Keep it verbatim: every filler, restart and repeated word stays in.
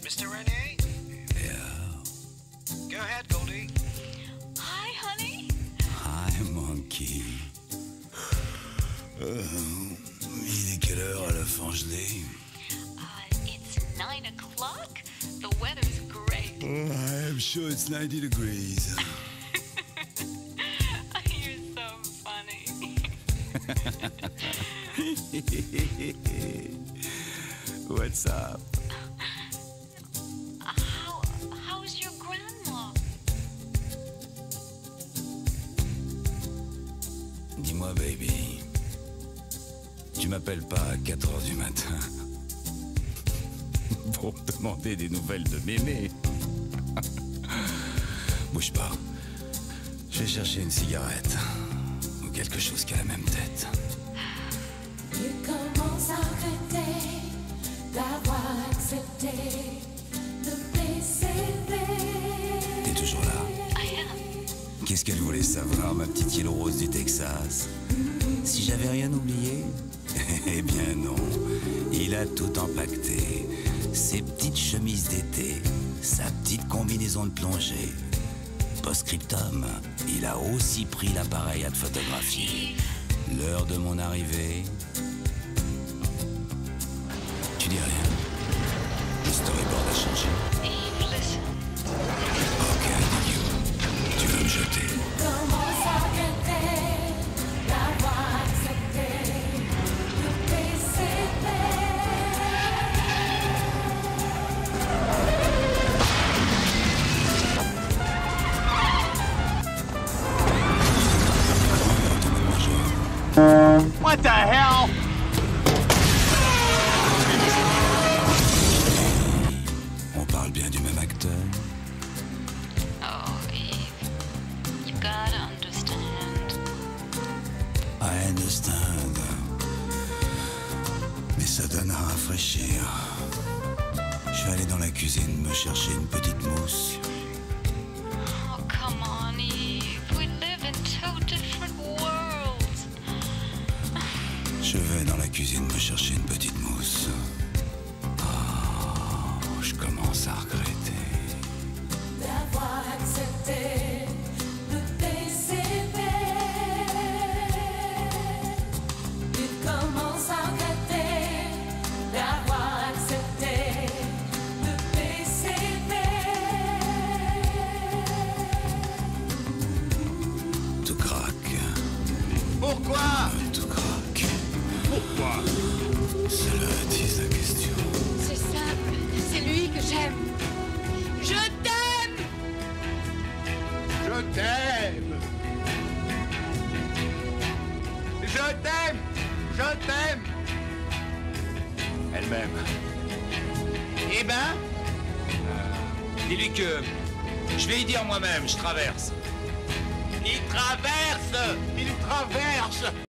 Mister Renier? Yeah. Go ahead, Goldie. Hi, honey. Hi, monkey. Euh, il est quelle heure à la Fangelée? Uh, it's nine o'clock. The weather's great. Oh, I'm sure it's ninety degrees. You're so funny. What's up? How, how's your grandma? Dis-moi, baby, tu m'appelles pas à quatre heures du matin pour me demander des nouvelles de mémé. Bouge pas. Je vais chercher une cigarette ou quelque chose qui a la même tête. Il commence à regretter d'avoir accepté de P C V. T'es toujours là? I am. Qu'est-ce qu'elle voulait savoir, ma petite île rose du Texas? Si j'avais rien oublié? Eh bien non. Il a tout empaqueté. Ses petites chemises d'été, sa petite combinaison de plongée. Post-scriptum, il a aussi pris l'appareil à te photographier. L'heure de mon arrivée. Tu dis rien? Le storyboard a changé. Eve, listen. Ok, idiot. Tu veux me jeter? Commence à regretter d'avoir accepté de P C V. What the hell? On parle bien du même acteur? Oh, Eve. You gotta understand. I understand. Mais ça donne à rafraîchir. Je vais aller dans la cuisine me chercher une petite mousse. Oh, come on, Eve. We live in two different worlds. Je vais dans la cuisine me chercher une petite mousse. Oh, je commence à regretter. D'avoir accepté de P C V. Il commence à regretter d'avoir accepté de P C V. Tout craque. Pourquoi? Tout craque. Pourquoi? C'est là, dis la question. C'est simple, c'est lui que j'aime. Je t'aime! Je t'aime! Je t'aime! Je t'aime! Elle-même. Eh ben? Dis-lui que je vais y dire moi-même, je traverse. Il traverse! Il traverse!